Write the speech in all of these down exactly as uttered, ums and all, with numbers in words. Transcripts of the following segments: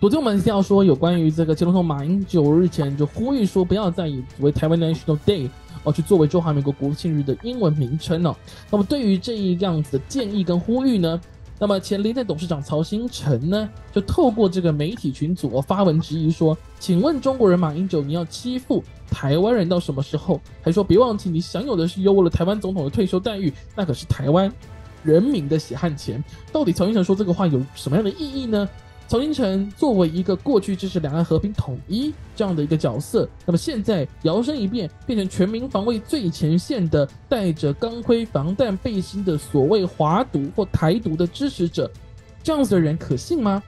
昨天我们要说有关于这个前总统马英九日前就呼吁说不要再以所谓台湾 National Day 哦去作为中华民国国庆日的英文名称哦。那么对于这一样子的建议跟呼吁呢，那么前联电董事长曹兴诚呢就透过这个媒体群组哦发文质疑说，请问中国人马英九你要欺负台湾人到什么时候？还说别忘记你享有的是优渥了台湾总统的退休待遇，那可是台湾人民的血汗钱。到底曹兴诚说这个话有什么样的意义呢？曹兴诚作为一个过去支持两岸和平统一这样的一个角色，那么现在摇身一变变成全民防卫最前线的带着钢盔防弹背心的所谓华独或台独的支持者，这样子的人可信吗？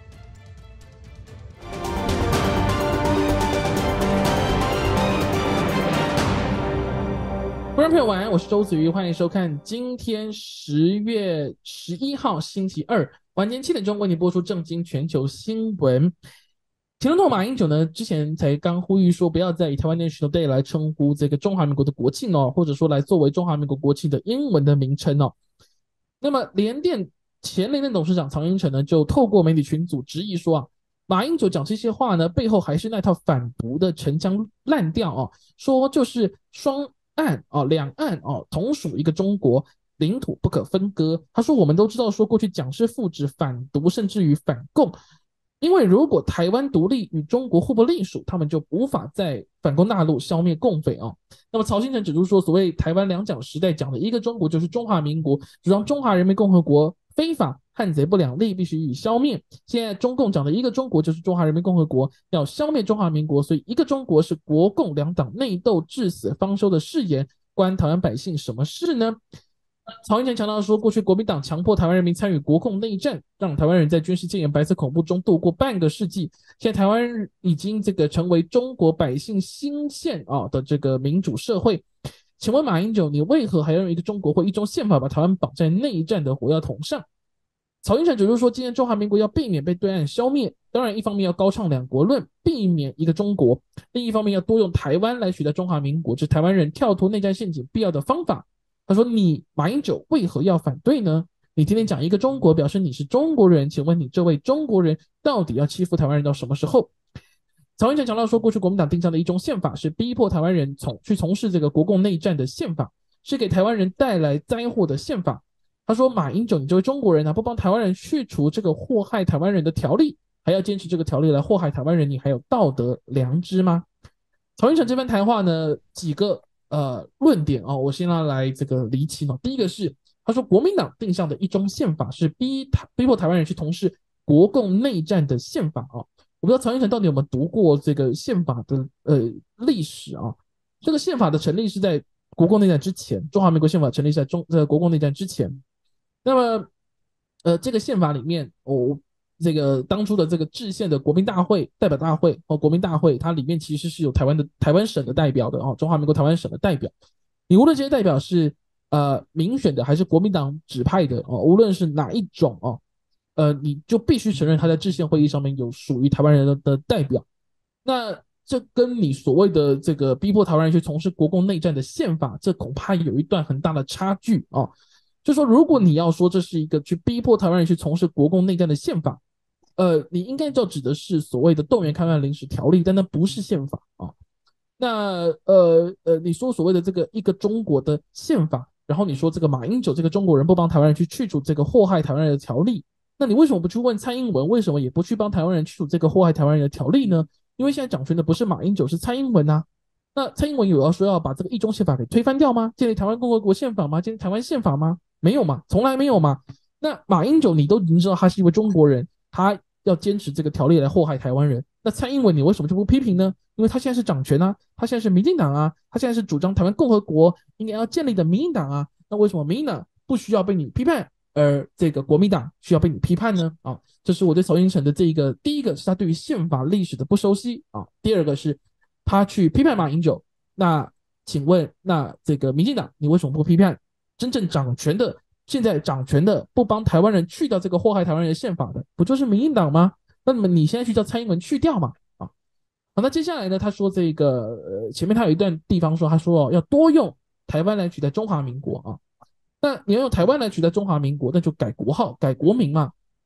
观众朋友晚安，我是周子瑜，欢迎收看今天十月十一号星期二晚间七点钟为你播出正经全球新闻。前总统马英九呢，之前才刚呼吁说，不要再以台湾 National Day 来称呼这个中华民国的国庆哦，或者说来作为中华民国国庆的英文的名称哦。那么联电前联电董事长曹兴诚呢，就透过媒体群组质疑说啊，马英九讲这些话呢，背后还是那套反独的陈腔滥调哦，说就是双岸哦，两岸哦，同属一个中国。领土不可分割。他说，我们都知道说过去讲是父指反独，甚至于反共，因为如果台湾独立与中国互不隶属，他们就无法在反攻大陆消灭共匪哦。那么曹兴诚指出说，所谓台湾两蒋时代讲的一个中国就是中华民国，主张中华人民共和国非法汉贼不两立，必须予以消灭。现在中共讲的一个中国就是中华人民共和国，要消灭中华民国，所以一个中国是国共两党内斗至死方休的誓言，关台湾百姓什么事呢？曹兴诚强调说，过去国民党强迫台湾人民参与国共内战，让台湾人在军事戒严、白色恐怖中度过半个世纪。现在台湾已经这个成为中国百姓新宪啊的这个民主社会。请问马英九，你为何还要用一个中国或一中宪法把台湾绑在内战的火药桶上？曹兴诚指出说，今天中华民国要避免被对岸消灭，当然一方面要高唱两国论，避免一个中国；另一方面要多用台湾来取代中华民国，这是台湾人跳脱内战陷阱必要的方法。他说：“你马英九为何要反对呢？你天天讲一个中国，表示你是中国人，请问你这位中国人到底要欺负台湾人到什么时候？”曹兴诚强调说，过去国民党定下的一中宪法是逼迫台湾人从去从事这个国共内战的宪法，是给台湾人带来灾祸的宪法。他说：“马英九，你这位中国人啊，不帮台湾人去除这个祸害台湾人的条例，还要坚持这个条例来祸害台湾人，你还有道德良知吗？”曹兴诚这番谈话呢，几个呃论点哦，我先要来这个厘清哦。第一个是，他说国民党定下的一中宪法是逼逼迫台湾人去从事国共内战的宪法哦。我不知道曹兴诚到底有没有读过这个宪法的呃历史啊？这个宪法的成立是在国共内战之前，中华民国宪法成立是在中呃国共内战之前。那么呃这个宪法里面，我、哦、这个当初的这个制宪的国民大会代表大会哦，国民大会它里面其实是有台湾的台湾省的代表的哦，中华民国台湾省的代表。你无论这些代表是呃民选的还是国民党指派的哦，无论是哪一种哦，呃你就必须承认他在制宪会议上面有属于台湾人的的代表。那这跟你所谓的这个逼迫台湾人去从事国共内战的宪法，这恐怕有一段很大的差距哦。就说如果你要说这是一个去逼迫台湾人去从事国共内战的宪法，呃，你应该就指的是所谓的动员戡乱临时条例，但那不是宪法啊。那呃呃，你说所谓的这个一个中国的宪法，然后你说这个马英九这个中国人不帮台湾人去去除这个祸害台湾人的条例，那你为什么不去问蔡英文，为什么也不去帮台湾人去除这个祸害台湾人的条例呢？因为现在掌权的不是马英九，是蔡英文啊。那蔡英文有要说要把这个一中宪法给推翻掉吗？建立台湾共和国宪法吗？建立台湾宪法吗？没有嘛，从来没有嘛。那马英九你都已经知道他是一位中国人，他要坚持这个条例来祸害台湾人，那蔡英文你为什么就不批评呢？因为他现在是掌权啊，他现在是民进党啊，他现在是主张台湾共和国应该要建立的民进党啊，那为什么民进党不需要被你批判，而这个国民党需要被你批判呢？啊，这是我对曹兴诚的这一个，第一个是他对于宪法历史的不熟悉啊，第二个是他去批判马英九。那请问，那这个民进党你为什么不批判真正掌权的？现在掌权的不帮台湾人去掉这个祸害台湾人的宪法的，不就是民进党吗？那么你现在去叫蔡英文去掉嘛？啊，好，那接下来呢？他说这个呃，前面他有一段地方说，他说、哦、要多用台湾来取代中华民国啊。那你要用台湾来取代中华民国，那就改国号、改国名嘛。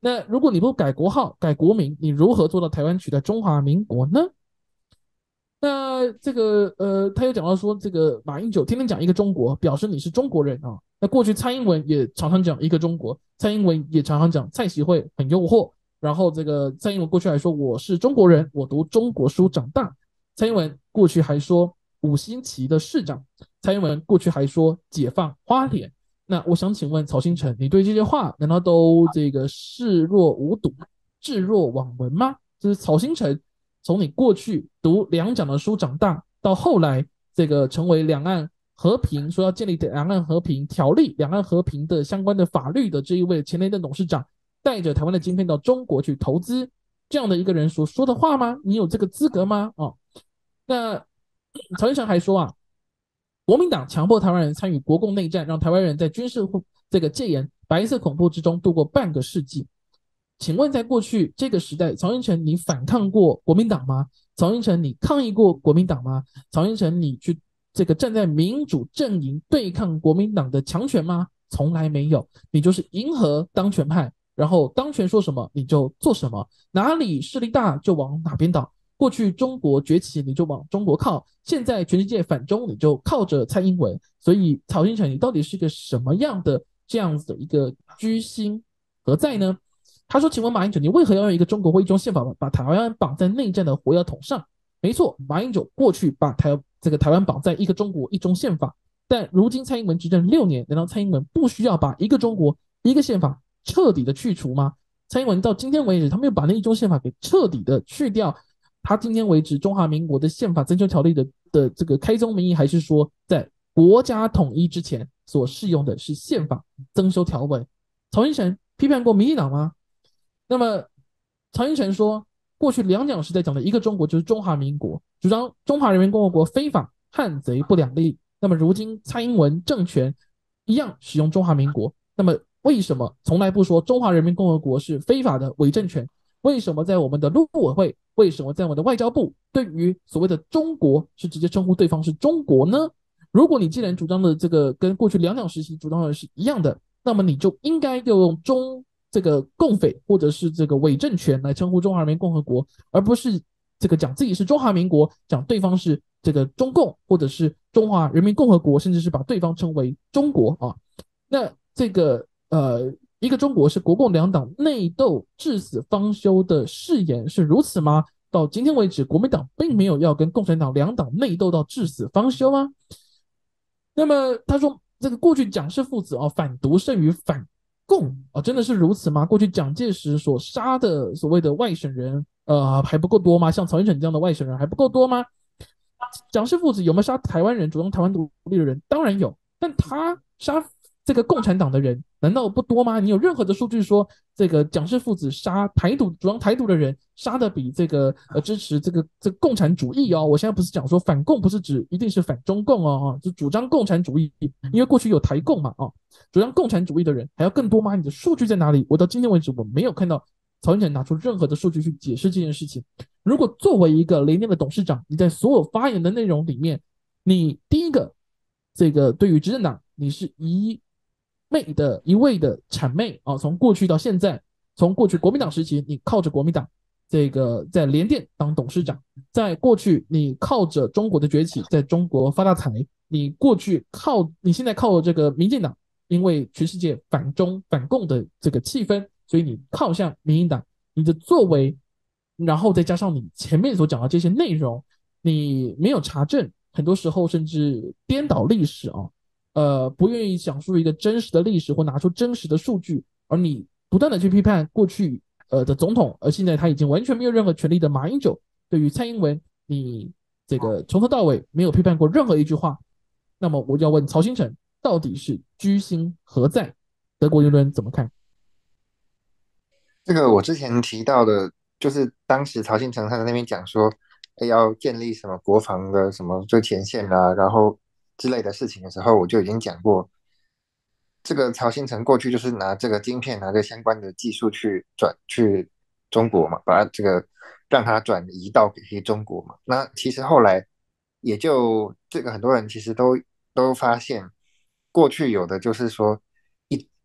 那如果你不改国号、改国名，你如何做到台湾取代中华民国呢？那这个呃，他又讲到说，这个马英九天天讲一个中国，表示你是中国人啊。那过去蔡英文也常常讲一个中国，蔡英文也常常讲蔡习会很诱惑。然后这个蔡英文过去还说我是中国人，我读中国书长大。蔡英文过去还说五星旗的市长，蔡英文过去还说解放花莲。那我想请问曹新成，你对这些话难道都这个视若无睹、置若罔闻吗？就是曹新成从你过去读两蒋的书长大，到后来这个成为两岸和平说要建立两岸和平条例、两岸和平的相关的法律的这一位前雷的董事长，带着台湾的晶片到中国去投资，这样的一个人所说的话吗？你有这个资格吗？哦，那曹先生还说啊，国民党强迫台湾人参与国共内战，让台湾人在军事这个戒严、白色恐怖之中度过半个世纪。请问，在过去这个时代，曹英成你反抗过国民党吗？曹英成你抗议过国民党吗？曹英成你去这个站在民主阵营对抗国民党的强权吗？从来没有，你就是迎合当权派，然后当权说什么你就做什么，哪里势力大就往哪边倒。过去中国崛起你就往中国靠，现在全世界反中你就靠着蔡英文。所以曹英成你到底是个什么样的这样子的一个居心何在呢？他说：“请问马英九，你为何要用一个中国或一中宪法把台湾绑在内战的火药桶上？”没错，马英九过去把台这个台湾绑在一个中国一中宪法，但如今蔡英文执政六年，难道蔡英文不需要把一个中国一个宪法彻底的去除吗？蔡英文到今天为止，他没有把那一中宪法给彻底的去掉。他今天为止，中华民国的宪法增修条例的的这个开宗明义，还是说在国家统一之前所适用的是宪法增修条文？曹英成批判过民进党吗？那么曹英成说，过去两蒋时代讲的一个中国就是中华民国，主张中华人民共和国非法，汉贼不两立。那么如今蔡英文政权一样使用中华民国，那么为什么从来不说中华人民共和国是非法的伪政权？为什么在我们的陆委会，为什么在我们的外交部，对于所谓的中国是直接称呼对方是中国呢？如果你既然主张的这个跟过去两蒋时期主张的是一样的，那么你就应该要用中这个共匪或者是这个伪政权来称呼中华人民共和国，而不是这个讲自己是中华民国，讲对方是这个中共或者是中华人民共和国，甚至是把对方称为中国啊。那这个呃，一个中国是国共两党内斗至死方休的誓言是如此吗？到今天为止，国民党并没有要跟共产党两党内斗到至死方休啊。那么他说，这个过去蒋氏父子啊，反独胜于反共啊，真的是如此吗？过去蒋介石所杀的所谓的外省人，呃，还不够多吗？像曹英成这样的外省人还不够多吗？蒋氏父子有没有杀台湾人、主张台湾独立的人？当然有，但他杀这个共产党的人难道不多吗？你有任何的数据说这个蒋氏父子杀台独、主张台独的人杀的比这个呃支持这个这个共产主义哦？我现在不是讲说反共不是指一定是反中共哦，就主张共产主义，因为过去有台共嘛哦，主张共产主义的人还要更多吗？你的数据在哪里？我到今天为止我没有看到曹英成拿出任何的数据去解释这件事情。如果作为一个联电的董事长，你在所有发言的内容里面，你第一个这个对于执政党，你是一昧的一味的谄媚啊，从过去到现在，从过去国民党时期，你靠着国民党这个在联电当董事长，在过去你靠着中国的崛起，在中国发大财，你过去靠你现在靠这个民进党，因为全世界反中反共的这个气氛，所以你靠向民进党，你的作为，然后再加上你前面所讲的这些内容，你没有查证，很多时候甚至颠倒历史啊，呃，不愿意讲述一个真实的历史或拿出真实的数据，而你不断的去批判过去呃的总统，而现在他已经完全没有任何权利的马英九，对于蔡英文，你这个从头到尾没有批判过任何一句话，那么我就要问曹新成，到底是居心何在？德国舆论怎么看？ 这个我之前提到的，就是当时曹新成他在那边讲说，哎要建立什么国防的什么最前线啊，然后之类的事情的时候，我就已经讲过，这个曹新成过去就是拿这个晶片，拿着相关的技术去转去中国嘛，把它这个让它转移到给中国嘛。那其实后来也就这个很多人其实都都发现，过去有的就是说。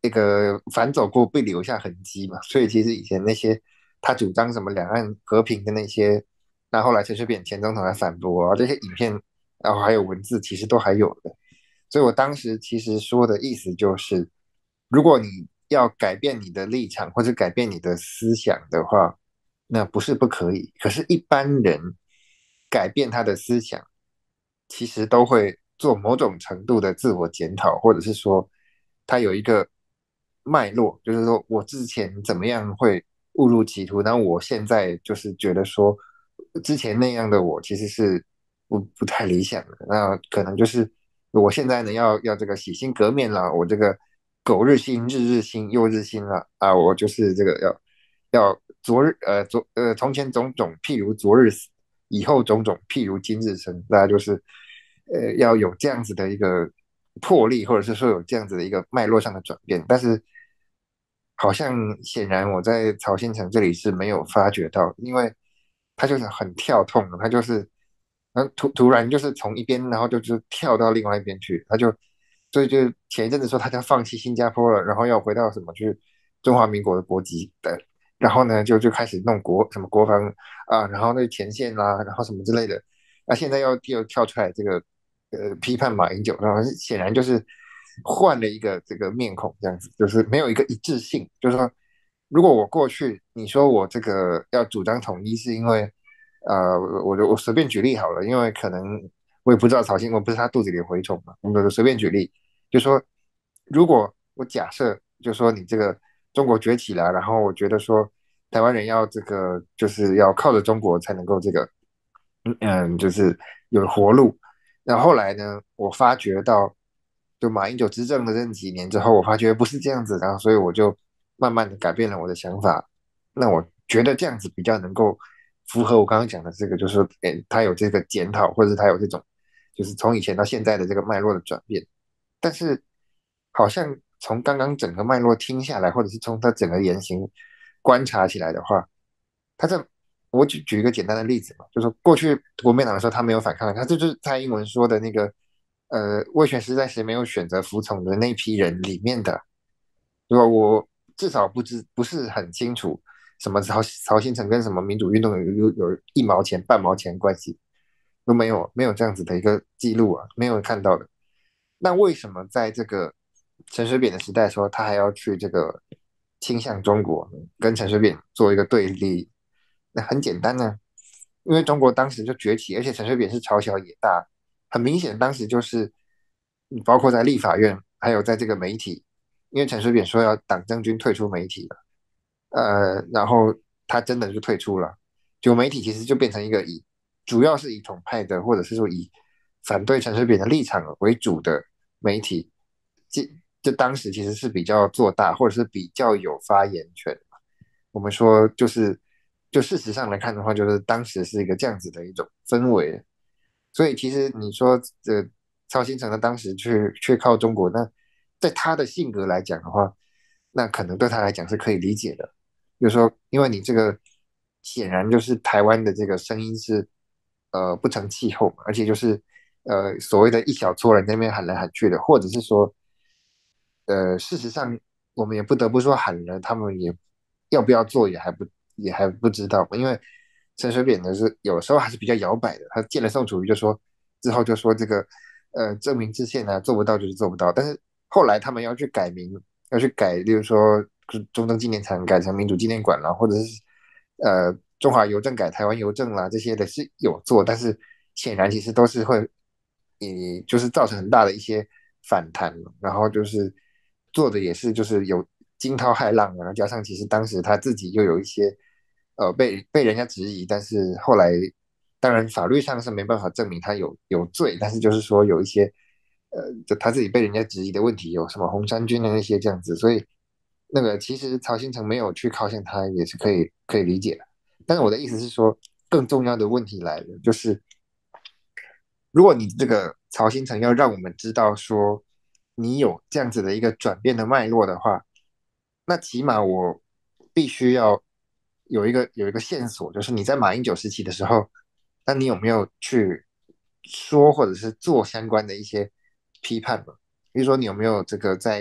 那个反走过必留下痕迹嘛，所以其实以前那些他主张什么两岸和平的那些，那后来陈水扁前总统来反驳啊，这些影片，然后还有文字，其实都还有的。所以我当时其实说的意思就是，如果你要改变你的立场或者改变你的思想的话，那不是不可以。可是，一般人改变他的思想，其实都会做某种程度的自我检讨，或者是说，他有一个脉络，就是说我之前怎么样会误入歧途，然后我现在就是觉得说，之前那样的我其实是不不太理想的。那可能就是我现在呢要要这个洗心革面了，我这个苟日新，日日新，又日新了啊，我就是这个要要昨日呃昨呃从前种种譬如昨日死，以后种种譬如今日生，大家就是呃要有这样子的一个魄力，或者是说有这样子的一个脉络上的转变，但是好像显然我在曹新成这里是没有发觉到，因为他就是很跳痛的，他就是嗯突突然就是从一边，然后就就跳到另外一边去，他就所以就前一阵子说他要放弃新加坡了，然后要回到什么去中华民国的国籍的，然后呢就就开始弄国什么国防啊，然后那前线啦、然后什么之类的，那、现在又又跳出来这个呃批判马英九，然后显然就是换了一个这个面孔，这样子就是没有一个一致性，就是说，如果我过去你说我这个要主张统一，是因为呃我我我随便举例好了，因为可能我也不知道曹新，我不是他肚子里的蛔虫嘛，我们随便举例，就说如果我假设就说你这个中国崛起了，然后我觉得说台湾人要这个就是要靠着中国才能够这个嗯嗯就是有活路。然后后来呢，我发觉到，就马英九执政的这几年之后，我发觉不是这样子，然后所以我就慢慢的改变了我的想法。那我觉得这样子比较能够符合我刚刚讲的这个，就是诶，他有这个检讨，或者他有这种，就是从以前到现在的这个脉络的转变。但是好像从刚刚整个脉络听下来，或者是从他整个言行观察起来的话，他在我举举一个简单的例子嘛，就是说过去国民党的时候他没有反抗，他这就是蔡英文说的那个呃威权时代时没有选择服从的那批人里面的，对吧？我至少不知不是很清楚什么曹曹新成跟什么民主运动有有有一毛钱半毛钱关系都没有，没有这样子的一个记录啊，没有看到的。那为什么在这个陈水扁的时代说他还要去这个倾向中国，跟陈水扁做一个对立？那很简单呢，因为中国当时就崛起，而且陈水扁是朝小野大，很明显当时就是包括在立法院，还有在这个媒体，因为陈水扁说要党政军退出媒体了，呃，然后他真的就退出了，就媒体其实就变成一个以主要是以统派的，或者是说以反对陈水扁的立场为主的媒体，这这当时其实是比较做大，或者是比较有发言权。我们说就是，就事实上来看的话，就是当时是一个这样子的一种氛围。所以其实你说这曹新成他当时去去靠中国，那在他的性格来讲的话，那可能对他来讲是可以理解的。就是说，因为你这个显然就是台湾的这个声音是呃不成气候，而且就是呃所谓的一小撮人在那边喊来喊去的，或者是说呃事实上我们也不得不说喊了，他们也要不要做也还不也还不知道嘛，因为陈水扁呢是有时候还是比较摇摆的，他见了宋楚瑜就说之后就说这个呃证明制宪啊做不到就是做不到，但是后来他们要去改名，要去改，例如说中正纪念堂改成民主纪念馆啦，或者是呃中华邮政改台湾邮政啦，这些的是有做，但是显然其实都是会，以就是造成很大的一些反弹，然后就是做的也是就是有惊涛骇浪，然后加上其实当时他自己又有一些呃被被人家质疑，但是后来当然法律上是没办法证明他有有罪，但是就是说有一些呃就他自己被人家质疑的问题，有什么红衫军的那些这样子，所以那个其实曹新成没有去靠向他也是可以可以理解的。但是我的意思是说，更重要的问题来了，就是如果你这个曹新成要让我们知道说你有这样子的一个转变的脉络的话，那起码我必须要有一个有一个线索，就是你在马英九时期的时候，那你有没有去说或者是做相关的一些批判嘛？比如说你有没有这个在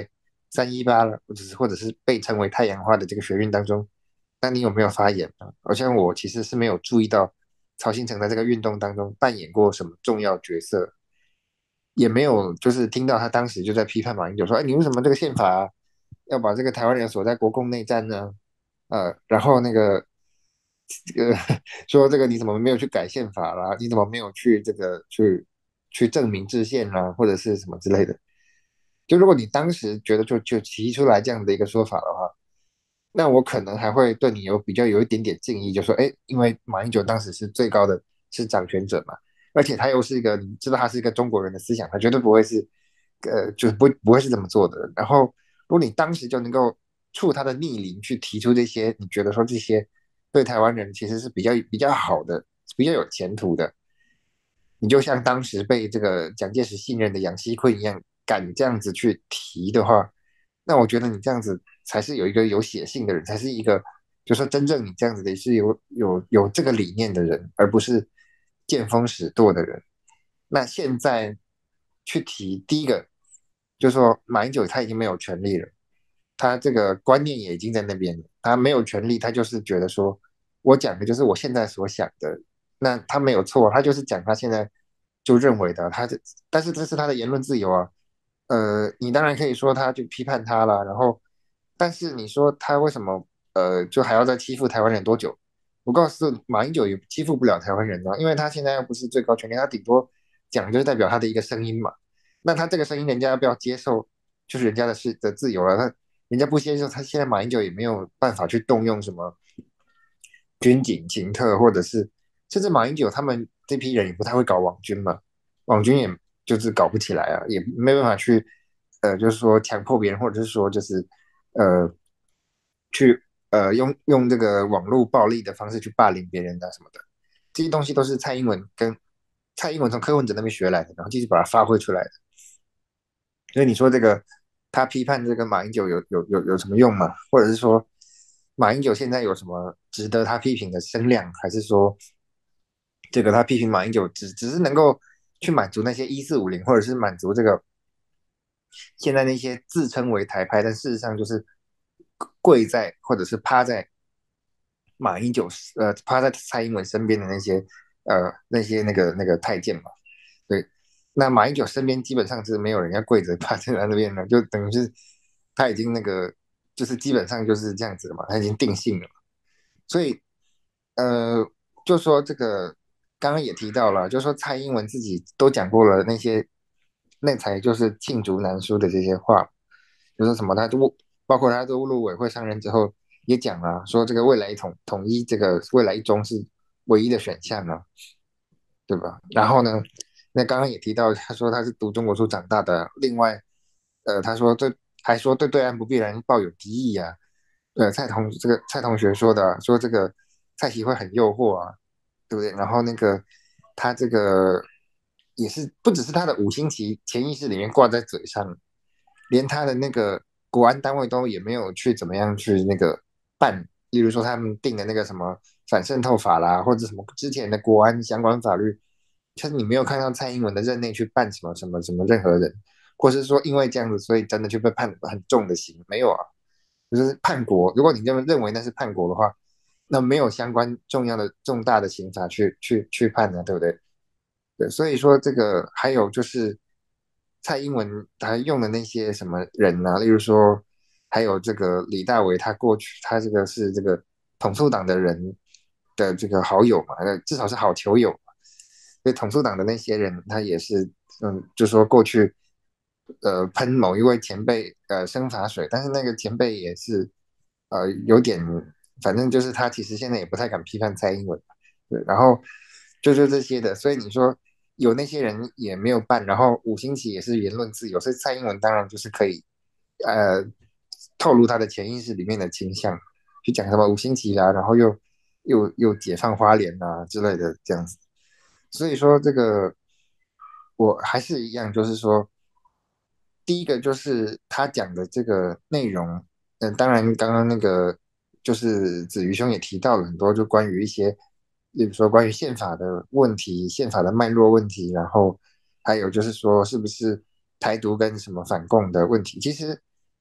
三一八了，或者是或者是被称为太阳花的这个学运当中，那你有没有发言呢？好像我其实是没有注意到曹新成在这个运动当中扮演过什么重要角色，也没有就是听到他当时就在批判马英九说，哎，你为什么这个宪法啊要把这个台湾人锁在国共内战呢？呃，然后那个这个说这个你怎么没有去改宪法啦？你怎么没有去这个去去证明制宪啦，或者是什么之类的？就如果你当时觉得就就提出来这样的一个说法的话，那我可能还会对你有比较有一点点敬意，就说，哎，因为马英九当时是最高的是掌权者嘛，而且他又是一个，你知道他是一个中国人的思想，他绝对不会是，呃，就是不不会是这么做的。然后，如果你当时就能够触他的逆鳞，去提出这些，你觉得说这些对台湾人其实是比较比较好的，比较有前途的，你就像当时被这个蒋介石信任的杨锡坤一样，敢这样子去提的话，那我觉得你这样子才是有一个有写信的人，才是一个，就说真正你这样子的是有有有这个理念的人，而不是见风使舵的人。那现在去提第一个，就是说马英九他已经没有权利了，他这个观念也已经在那边了，他没有权利，他就是觉得说我讲的就是我现在所想的，那他没有错，他就是讲他现在就认为的，他这但是这是他的言论自由啊，呃，你当然可以说他就批判他了，然后，但是你说他为什么呃就还要再欺负台湾人多久？我告诉马英九也欺负不了台湾人啊，因为他现在又不是最高权力，他顶多讲就是代表他的一个声音嘛。那他这个声音，人家要不要接受，就是人家的事的自由了。他人家不接受，他现在马英九也没有办法去动用什么军警、警特，或者是甚至马英九他们这批人也不太会搞网军嘛，网军也就是搞不起来啊，也没办法去呃，就是说强迫别人，或者是说就是呃去呃用用这个网络暴力的方式去霸凌别人啊什么的，这些东西都是蔡英文跟蔡英文从柯文哲那边学来的，然后继续把它发挥出来的。所以你说这个他批判这个马英九有有有有什么用吗？或者是说马英九现在有什么值得他批评的声量，还是说这个他批评马英九只只是能够去满足那些一四五零，或者是满足这个现在那些自称为台派，但事实上就是跪在或者是趴在马英九呃趴在蔡英文身边的那些呃那些那个那个太监嘛？对，那马英九身边基本上是没有人要跪着趴在那边的，就等于是他已经那个就是基本上就是这样子了嘛，他已经定性了嘛。所以呃，就说这个刚刚也提到了，就说蔡英文自己都讲过了那些，那才就是罄竹难书的这些话，就是什么他都包括他都陆委会上任之后也讲了，说这个未来统统一这个未来一中是唯一的选项啊。对吧？然后呢，那刚刚也提到，他说他是读中国书长大的。另外，呃，他说对，还说对对岸不必然抱有敌意啊。呃，蔡同这个蔡同学说的啊，说这个蔡奇会很诱惑啊，对不对？然后那个他这个也是不只是他的五星旗潜意识里面挂在嘴上，连他的那个国安单位都也没有去怎么样去那个办，例如说他们定的那个什么反渗透法啦，或者什么之前的国安相关法律，就是你没有看到蔡英文的任内去办什么什么什么任何人，或是说因为这样子，所以真的就被判很重的刑，没有啊，就是叛国。如果你这么认为那是叛国的话，那没有相关重要的重大的刑罚去去去判的，对不对？对，所以说这个还有就是蔡英文他用的那些什么人呢、啊？例如说还有这个李大为，他过去他这个是这个统促党的人的这个好友嘛，呃至少是好球友嘛。所以统促党的那些人，他也是嗯，就说过去呃喷某一位前辈呃生发水，但是那个前辈也是呃有点，反正就是他其实现在也不太敢批判蔡英文。对，然后就就这些的，所以你说有那些人也没有办，然后五星旗也是言论自由，所以蔡英文当然就是可以呃透露他的潜意识里面的倾向，去讲什么五星旗啦，然后又又又解放花莲啊之类的这样子。所以说这个我还是一样，就是说第一个就是他讲的这个内容，嗯、呃，当然刚刚那个就是子瑜兄也提到了很多，就关于一些，比如说关于宪法的问题、宪法的脉络问题，然后还有就是说是不是台独跟什么反共的问题。其实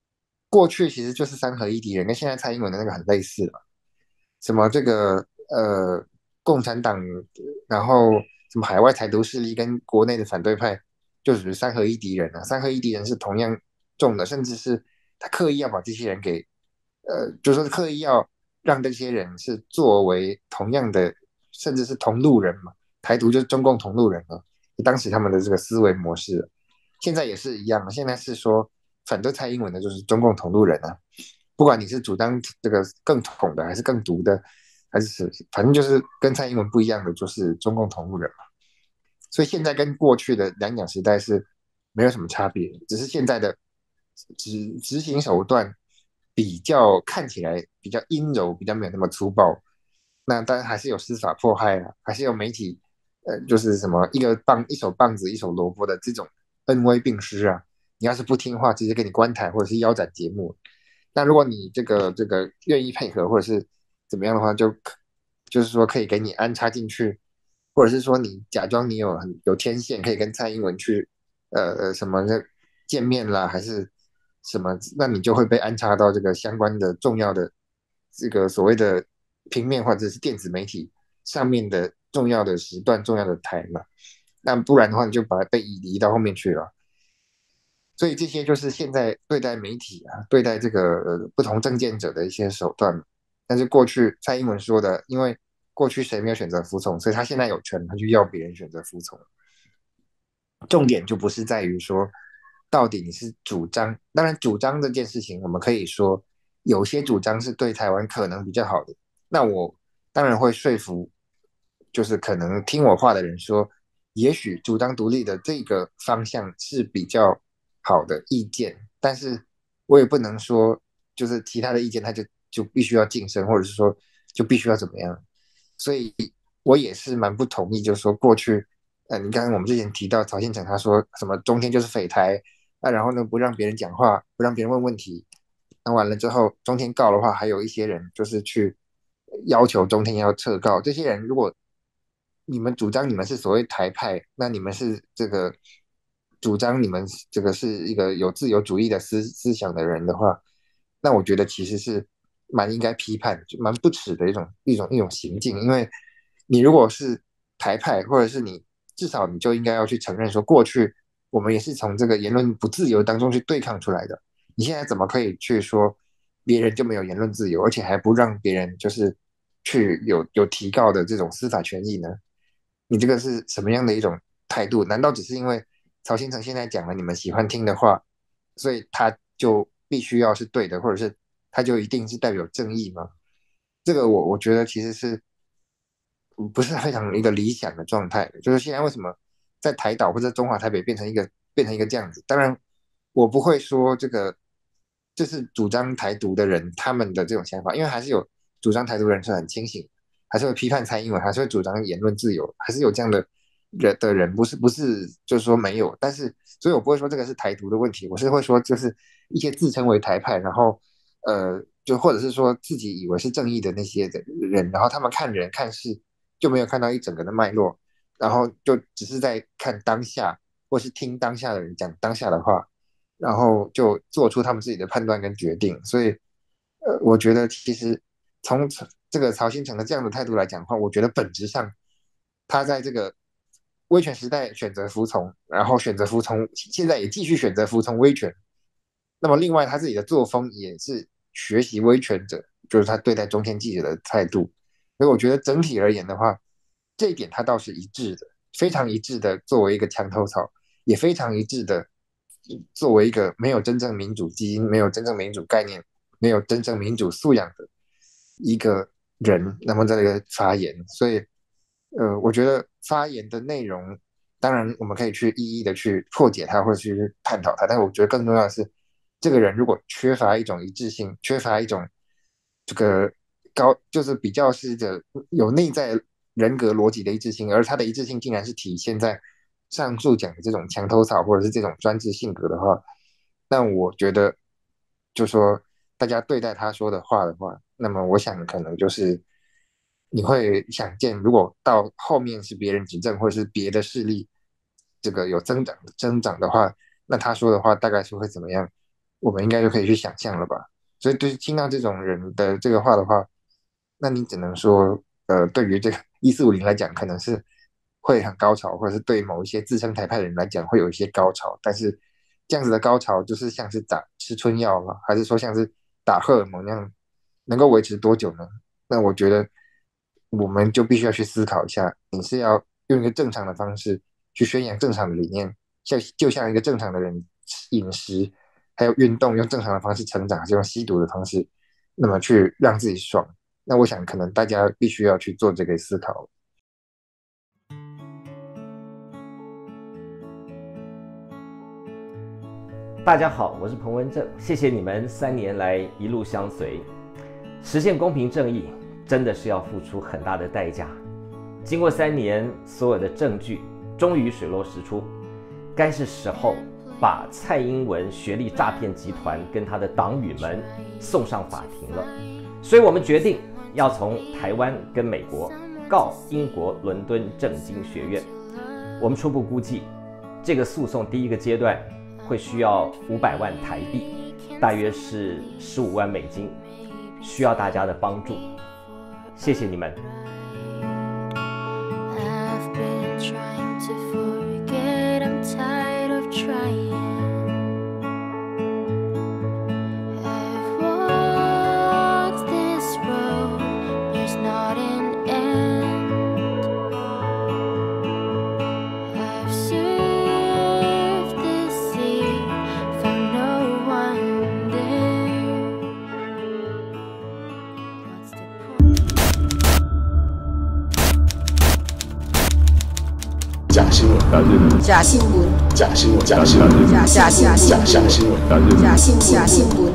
过去其实就是三合一敌人，跟现在蔡英文的那个很类似嘛。什么这个呃共产党，然后什么海外台独势力跟国内的反对派，就属于三合一敌人啊。三合一敌人是同样重的，甚至是他刻意要把这些人给呃，就是说刻意要让这些人是作为同样的，甚至是同路人嘛。台独就是中共同路人啊，当时他们的这个思维模式，现在也是一样。现在是说反对蔡英文的就是中共同路人啊，不管你是主张这个更统的，还是更独的，还是反正就是跟蔡英文不一样的，就是中共同路人嘛。所以现在跟过去的两蒋时代是没有什么差别，只是现在的执执行手段比较看起来比较阴柔，比较没有那么粗暴。那当然还是有司法迫害啊，还是有媒体，呃，就是什么一个棒一手棒子一手萝卜的这种恩威并施啊。你要是不听话，直接给你关台或者是腰斩节目。那如果你这个这个愿意配合或者是怎么样的话，就就是说可以给你安插进去，或者是说你假装你有很有天线，可以跟蔡英文去呃呃什么的见面啦，还是什么，那你就会被安插到这个相关的重要的这个所谓的平面或者是电子媒体上面的重要的时段、重要的台嘛。那不然的话，你就把它被移移到后面去了。所以这些就是现在对待媒体啊，对待这个呃不同政见者的一些手段。但是过去蔡英文说的，因为过去谁没有选择服从，所以他现在有权，他去要别人选择服从。重点就不是在于说，到底你是主张，当然主张这件事情，我们可以说有些主张是对台湾可能比较好的，那我当然会说服，就是可能听我话的人说，也许主张独立的这个方向是比较好的意见，但是我也不能说就是其他的意见他就就必须要晋升，或者是说就必须要怎么样，所以我也是蛮不同意，就是说过去。呃，你刚刚我们之前提到曹宪成，他说什么中天就是匪台，啊，然后呢不让别人讲话，不让别人问问题，那完了之后中天告的话，还有一些人就是去要求中天要撤告。这些人如果你们主张你们是所谓台派，那你们是这个主张你们这个是一个有自由主义的思思想的人的话，那我觉得其实是蛮应该批判，就蛮不耻的一种一种一种行径。因为你如果是台派，或者是你至少你就应该要去承认说，过去我们也是从这个言论不自由当中去对抗出来的。你现在怎么可以去说别人就没有言论自由，而且还不让别人就是去有有提告的这种司法权益呢？你这个是什么样的一种态度？难道只是因为曹新成现在讲了你们喜欢听的话，所以他就必须要是对的，或者是他就一定是代表正义吗？这个我我觉得其实是不是非常一个理想的状态。就是现在为什么在台岛或者中华台北变成一个变成一个这样子？当然，我不会说这个就是主张台独的人他们的这种想法，因为还是有主张台独的人是很清醒，还是会批判蔡英文，还是会主张言论自由，还是有这样的人的人，不是不是就是说没有。但是，所以我不会说这个是台独的问题，我是会说就是一些自称为台派，然后呃，就或者是说自己以为是正义的那些人，然后他们看人看事就没有看到一整个的脉络，然后就只是在看当下，或是听当下的人讲当下的话，然后就做出他们自己的判断跟决定。所以，呃，我觉得其实从这个曹新成的这样的态度来讲的话，我觉得本质上他在这个威权时代选择服从，然后选择服从，现在也继续选择服从威权。那么另外他自己的作风也是学习威权者，就是他对待中天记者的态度。所以我觉得整体而言的话，这一点他倒是一致的，非常一致的作为一个墙头草，也非常一致的作为一个没有真正民主基因、没有真正民主概念、没有真正民主素养的一个人，那么在这个发言。所以，呃，我觉得发言的内容，当然我们可以去一一的去破解它，或者去探讨它，但是我觉得更重要的是，这个人如果缺乏一种一致性，缺乏一种这个高，就是比较是的有内在人格逻辑的一致性，而他的一致性竟然是体现在上述讲的这种墙头草或者是这种专制性格的话，那我觉得就说大家对待他说的话的话，那么我想可能就是你会想见，如果到后面是别人执政或者是别的势力这个有增长增长的话，那他说的话大概是会怎么样？ 我们应该就可以去想象了吧。所以对听到这种人的这个话的话，那你只能说，呃，对于这个一四五零来讲，可能是会很高潮，或者是对某一些自称台派的人来讲会有一些高潮，但是这样子的高潮就是像是打吃春药吗？还是说像是打荷尔蒙那样，能够维持多久呢？那我觉得我们就必须要去思考一下，你是要用一个正常的方式去宣扬正常的理念，像就像一个正常的人饮食还有运动，用正常的方式成长，还是用吸毒的方式，那么去让自己爽？那我想可能大家必须要去做这个思考。 大家好，我是彭文正，谢谢你们三年来一路相随。实现公平正义真的是要付出很大的代价。经过三年，所有的证据终于水落石出，该是时候把蔡英文学历诈骗集团跟他的党羽们送上法庭了。所以我们决定要从台湾跟美国告英国伦敦政经学院。我们初步估计，这个诉讼第一个阶段会需要五百万台币，大约是十五万美金，需要大家的帮助，谢谢你们。 假新闻，假新闻，假新闻，假新闻，假新闻，假新闻，假新闻，假新闻，假新闻。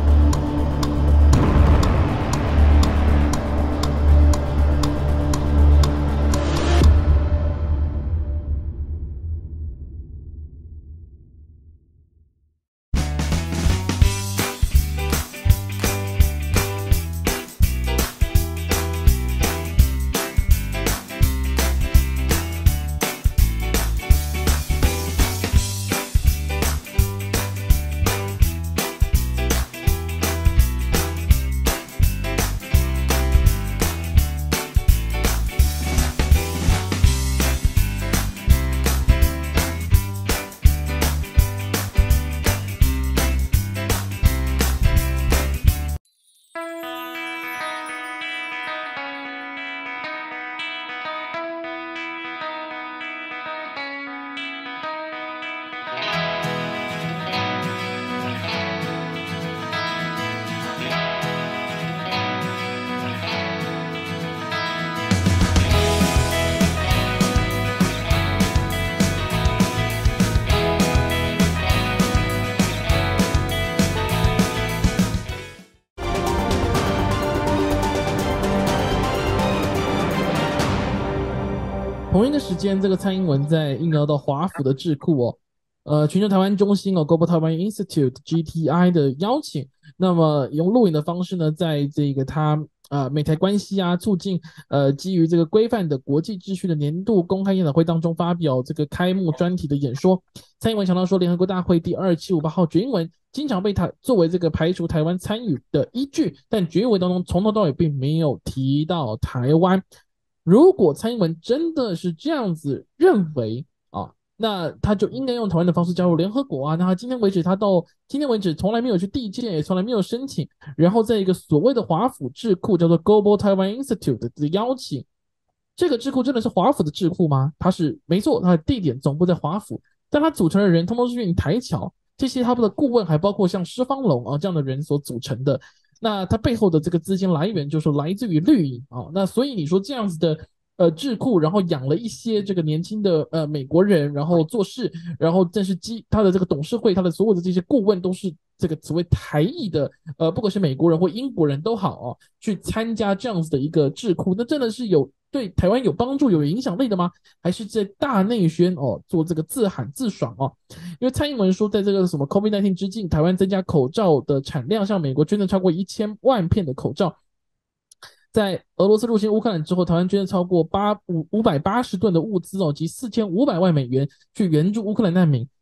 同一个时间，这个蔡英文在应邀到华府的智库哦，呃，全球台湾中心哦 （Global Taiwan Institute，G T I） 的邀请，那么用录影的方式呢，在这个他呃美台关系啊，促进呃基于这个规范的国际秩序的年度公开研讨会当中发表这个开幕专题的演说。蔡英文强调说，联合国大会第二七五八号决议文经常被他作为这个排除台湾参与的依据，但决议文当中从头到尾并没有提到台湾。如果蔡英文真的是这样子认为啊，那他就应该用台湾的方式加入联合国啊。那他今天为止，他到今天为止从来没有去递件，也从来没有申请，然后在一个所谓的华府智库叫做 Global Taiwan Institute 的邀请，这个智库真的是华府的智库吗？它是没错，它的地点总部在华府，但它组成的人通通是运台侨，这些他们的顾问还包括像施方龙啊这样的人所组成的。那它背后的这个资金来源就是来自于绿营啊，那所以你说这样子的呃智库，然后养了一些这个年轻的呃美国人，然后做事，然后正是基他的这个董事会，他的所有的这些顾问都是这个所谓台裔的，呃，不管是美国人或英国人都好哦，去参加这样子的一个智库，那真的是有对台湾有帮助、有影响力的吗？还是在大内宣哦，做这个自喊自爽哦？因为蔡英文说，在这个什么 COVID 十九 之境，台湾增加口罩的产量，向美国捐赠超过一千万片的口罩。在俄罗斯入侵乌克兰之后，台湾捐赠超过八五五百八十吨的物资哦，及四千五百万美元去援助乌克兰难民。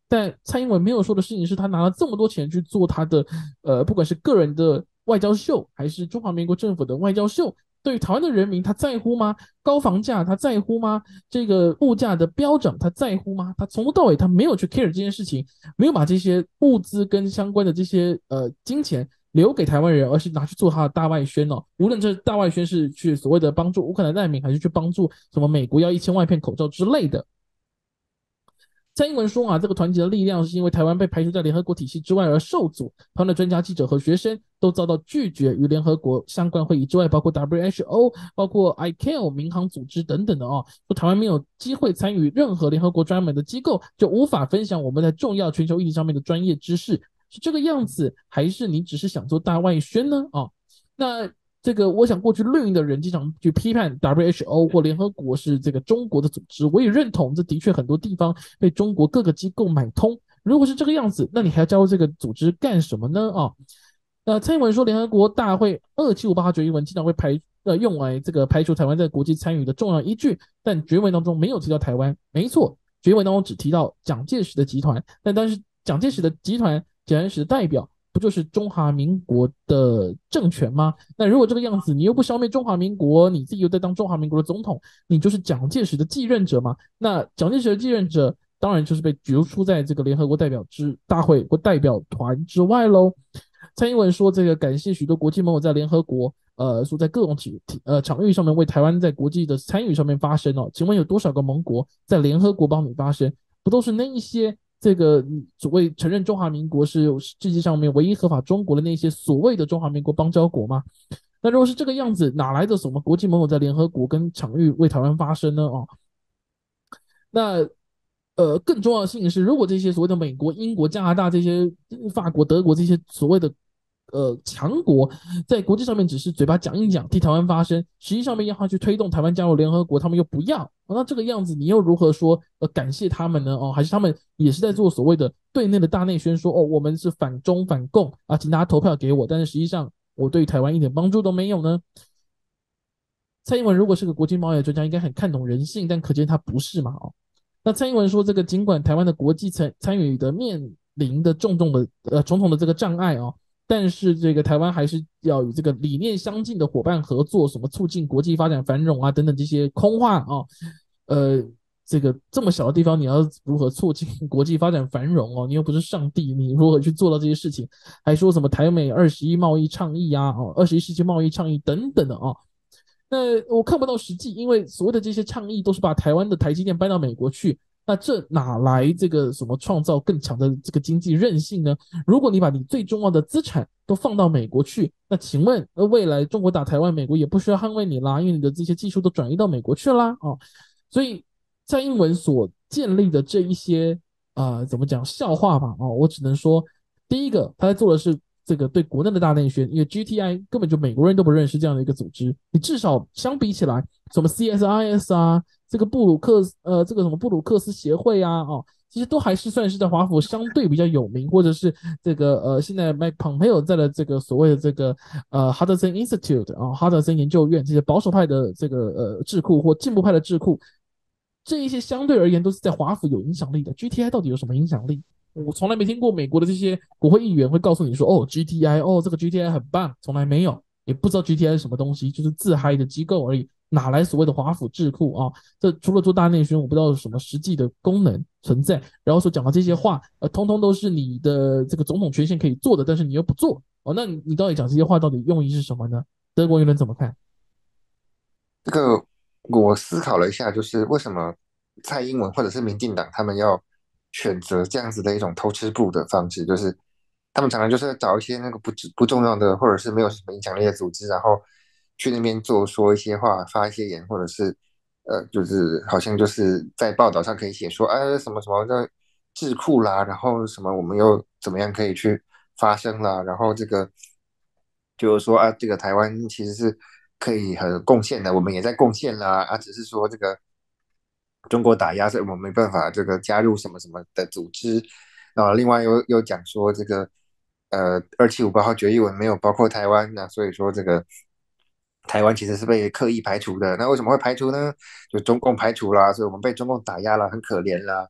但蔡英文没有说的事情是，他拿了这么多钱去做他的呃，不管是个人的外交秀，还是中华民国政府的外交秀，对于台湾的人民他在乎吗？高房价他在乎吗？这个物价的飙涨他在乎吗？他从头到尾他没有去 care 这件事情，没有把这些物资跟相关的这些呃金钱留给台湾人，而是拿去做他的大外宣哦。无论这大外宣是去所谓的帮助乌克兰难民，还是去帮助什么美国要一千万片口罩之类的。蔡英文说啊，这个团结的力量是因为台湾被排除在联合国体系之外而受阻，台湾的专家、记者和学生都遭到拒绝于联合国相关会议之外，包括 W H O、包括 I C A O 民航组织等等的哦。说台湾没有机会参与任何联合国专门的机构，就无法分享我们在重要全球议题上面的专业知识，是这个样子，还是你只是想做大外宣呢？哦，那这个我想过去绿营的人经常去批判 W H O 或联合国是这个中国的组织，我也认同，这的确很多地方被中国各个机构买通。如果是这个样子，那你还要加入这个组织干什么呢？啊、哦，呃，蔡英文说联合国大会二七五八号决议文经常会排呃用来这个排除台湾在国际参与的重要依据，但决议文当中没有提到台湾。没错，决议文当中只提到蒋介石的集团，但但是蒋介石的集团、蒋介石的代表。不就是中华民国的政权吗？那如果这个样子，你又不消灭中华民国，你自己又在当中华民国的总统，你就是蒋介石的继任者嘛？那蒋介石的继任者当然就是被逐出在这个联合国代表之大会或代表团之外喽。蔡英文说，这个感谢许多国际盟友在联合国，呃，说在各种体呃场域上面为台湾在国际的参与上面发声哦。请问有多少个盟国在联合国帮你发声？不都是那一些？这个所谓承认中华民国是世界上面唯一合法中国的那些所谓的中华民国邦交国吗？那如果是这个样子，哪来的什么国际盟友在联合国跟场域为台湾发声呢？哦，那呃，更重要的事情是，如果这些所谓的美国、英国、加拿大这些法国、德国这些所谓的呃强国，在国际上面只是嘴巴讲一讲，替台湾发声，实际上面要他去推动台湾加入联合国，他们又不要，哦、那这个样子，你又如何说呃感谢他们呢？哦，还是他们也是在做所谓的对内的大内宣说，哦，我们是反中反共啊，请大家投票给我，但是实际上我对台湾一点帮助都没有呢？蔡英文如果是个国际贸易专家，应该很看懂人性，但可见他不是嘛？哦。那蔡英文说，这个尽管台湾的国际参参与的面临的重重的呃重重的这个障碍哦，但是这个台湾还是要与这个理念相近的伙伴合作，什么促进国际发展繁荣啊等等这些空话哦，呃，这个这么小的地方，你要如何促进国际发展繁荣哦？你又不是上帝，你如何去做到这些事情？还说什么台美二十一贸易倡议啊，哦，二十一世纪贸易倡议等等的哦。那我看不到实际，因为所谓的这些倡议都是把台湾的台积电搬到美国去，那这哪来这个什么创造更强的这个经济韧性呢？如果你把你最重要的资产都放到美国去，那请问，呃，未来中国打台湾，美国也不需要捍卫你啦，因为你的这些技术都转移到美国去啦，哦，所以蔡英文所建立的这一些呃，怎么讲笑话吧，哦，我只能说，第一个他在做的是这个对国内的大内宣，因为 G T I 根本就美国人都不认识这样的一个组织，你至少相比起来，什么 C S I S 啊，这个布鲁克呃这个什么布鲁克斯协会啊，哦，其实都还是算是在华府相对比较有名，或者是这个呃现在 Mike Pompeo 在的这个所谓的这个呃 Hudson Institute 啊、哦、哈德森研究院这些保守派的这个呃智库或进步派的智库，这一些相对而言都是在华府有影响力的。G T I 到底有什么影响力？我从来没听过美国的这些国会议员会告诉你说，哦 ，G T I，哦，这个 G T I 很棒，从来没有，也不知道 G T I 是什么东西，就是自嗨的机构而已，哪来所谓的华府智库啊？这除了做大内宣，我不知道有什么实际的功能存在。然后所讲的这些话，呃，通通都是你的这个总统权限可以做的，但是你又不做，哦，那你你到底讲这些话到底用意是什么呢？德国舆论怎么看？ 这个我思考了一下，就是为什么蔡英文或者是民进党他们要选择这样子的一种偷吃布的方式，就是他们常常就是找一些那个不不重要的或者是没有什么影响力的组织，然后去那边做说一些话、发一些言，或者是呃，就是好像就是在报道上可以写说，哎，什么什么的智库啦，然后什么我们又怎么样可以去发声啦，然后这个就是说啊，这个台湾其实是可以很贡献的，我们也在贡献啦，啊，只是说这个中国打压，所以我们没办法这个加入什么什么的组织。然后另外又又讲说这个呃二七五八号决议文没有包括台湾，那所以说这个台湾其实是被刻意排除的。那为什么会排除呢？就中共排除啦，所以我们被中共打压了，很可怜啦。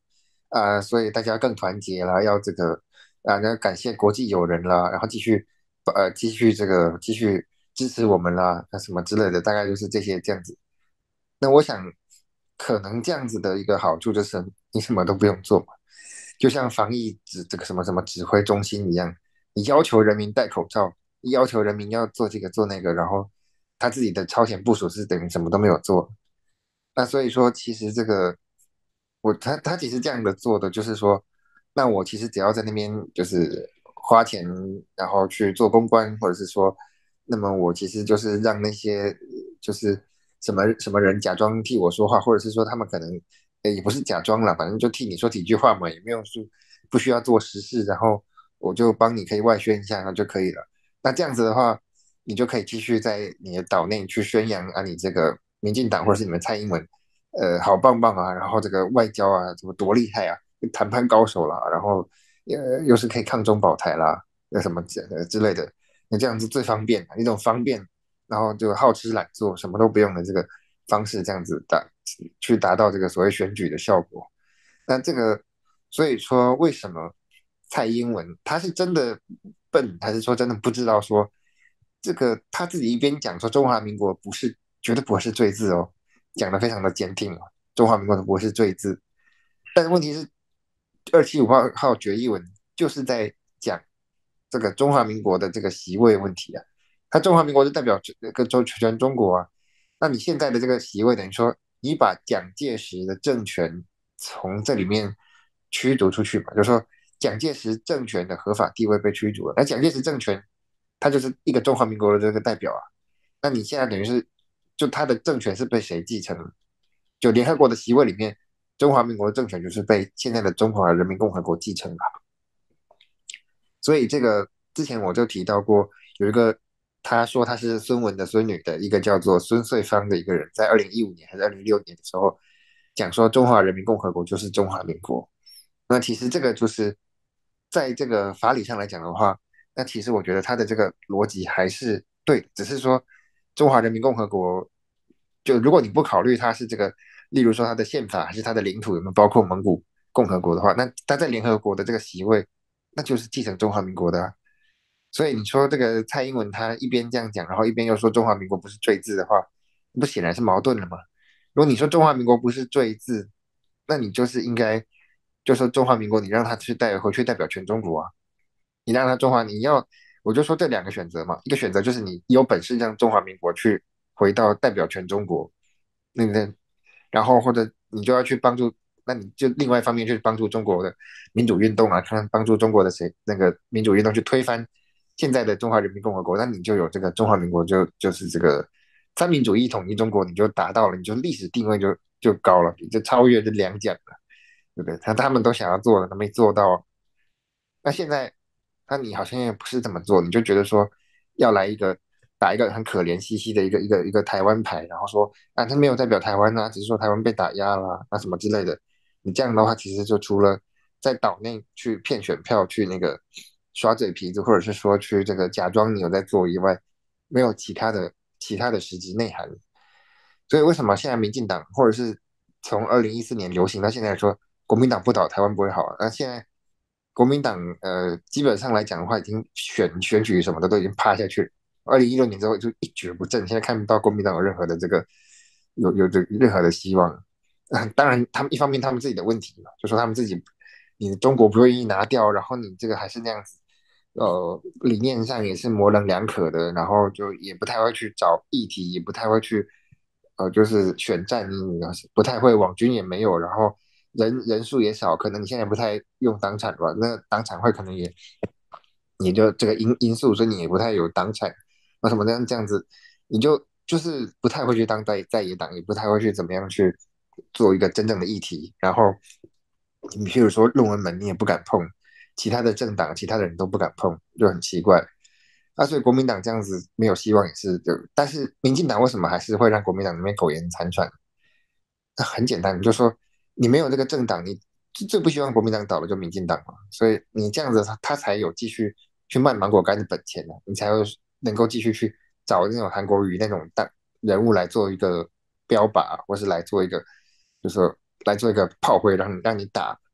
啊、呃所以大家更团结啦，要这个啊，那感谢国际友人啦，然后继续呃继续这个继续支持我们啦，那什么之类的，大概就是这些这样子。那我想，可能这样子的一个好处就是你什么都不用做嘛，就像防疫指这个什么什么指挥中心一样，你要求人民戴口罩，要求人民要做这个做那个，然后他自己的超前部署是等于什么都没有做。那所以说，其实这个我他他其实这样的做的就是说，那我其实只要在那边就是花钱，然后去做公关，或者是说，那么我其实就是让那些就是什么什么人假装替我说话，或者是说他们可能呃也不是假装了，反正就替你说几句话嘛，也没有说不需要做实事，然后我就帮你可以外宣一下，那就可以了。那这样子的话，你就可以继续在你的岛内去宣扬啊，你这个民进党或者是你们蔡英文，呃，好棒棒啊，然后这个外交啊，怎么多厉害啊，谈判高手啦，然后呃又是可以抗中保台啦，那什么之呃之类的，那这样子最方便，一种方便，然后就好吃懒做，什么都不用的这个方式，这样子达去达到这个所谓选举的效果。那这个，所以说为什么蔡英文他是真的笨，还是说真的不知道说这个他自己一边讲说中华民国不是绝对不会是罪字哦，讲的非常的坚定哦，中华民国的不会是罪字，但是问题是二七五号号决议文就是在讲这个中华民国的这个席位问题啊，他中华民国就代表这个中全中国啊，那你现在的这个席位等于说你把蒋介石的政权从这里面驱逐出去嘛，就是说蒋介石政权的合法地位被驱逐了，那蒋介石政权他就是一个中华民国的这个代表啊，那你现在等于是就他的政权是被谁继承的？就联合国的席位里面，中华民国的政权就是被现在的中华人民共和国继承了。所以这个之前我就提到过，有一个他说他是孙文的孙女的一个叫做孙穗芳的一个人，在二零一五年还是二零一六年的时候讲说中华人民共和国就是中华民国。那其实这个就是在这个法理上来讲的话，那其实我觉得他的这个逻辑还是对，只是说中华人民共和国，就如果你不考虑它是这个，例如说它的宪法还是它的领土有没有包括蒙古共和国的话，那它在联合国的这个席位，那就是继承中华民国的啊。所以你说这个蔡英文他一边这样讲，然后一边又说中华民国不是罪字的话，不显然是矛盾了吗？如果你说中华民国不是罪字，那你就是应该就说中华民国，你让他去代回去代表全中国啊，你让他中华，你要我就说这两个选择嘛，一个选择就是你有本事让中华民国去回到代表全中国，那个，然后或者你就要去帮助，那你就另外一方面去帮助中国的民主运动啊，看帮助中国的谁那个民主运动去推翻现在的中华人民共和国，那你就有这个中华民国就就是这个三民主义统一中国，你就达到了，你就历史定位就就高了，你就超越这两蒋了，对不对？他他们都想要做的，他没做到。那现在，那你好像也不是这么做，你就觉得说要来一个打一个很可怜兮兮的一个一个一个台湾牌，然后说啊，他没有代表台湾啊，只是说台湾被打压了啊什么之类的。你这样的话，其实就除了在岛内去骗选票、去那个耍嘴皮子，或者是说去这个假装你有在做以外，没有其他的其他的实质内涵。所以为什么现在民进党或者是从二零一四年流行到现在说国民党不倒台湾不会好啊？那现在国民党呃基本上来讲的话，已经选选举什么的都已经趴下去了。二零一六年之后就一蹶不振，现在看不到国民党有任何的这个有有这任何的希望。啊，当然他们一方面他们自己的问题嘛，就说他们自己你的中国不愿意拿掉，然后你这个还是那样子。呃，理念上也是模棱两可的，然后就也不太会去找议题，也不太会去呃，就是选战，不太会，网军也没有，然后人人数也少，可能你现在不太用党产吧，那党产会可能也也就这个因因素，所以你也不太有党产，那什么这样这样子，你就就是不太会去当在在野党，也不太会去怎么样去做一个真正的议题，然后你譬如说论文门你也不敢碰，其他的政党其他的人都不敢碰，就很奇怪。啊，所以国民党这样子没有希望也是就，但是民进党为什么还是会让国民党里面苟延残喘？那很简单，你就说你没有这个政党，你最不希望国民党倒的就民进党嘛，所以你这样子他他才有继续去卖芒果干的本钱呢、你才会能够继续去找那种韩国瑜那种大人物来做一个标靶，或是来做一个，就是说来做一个炮灰让你让你打。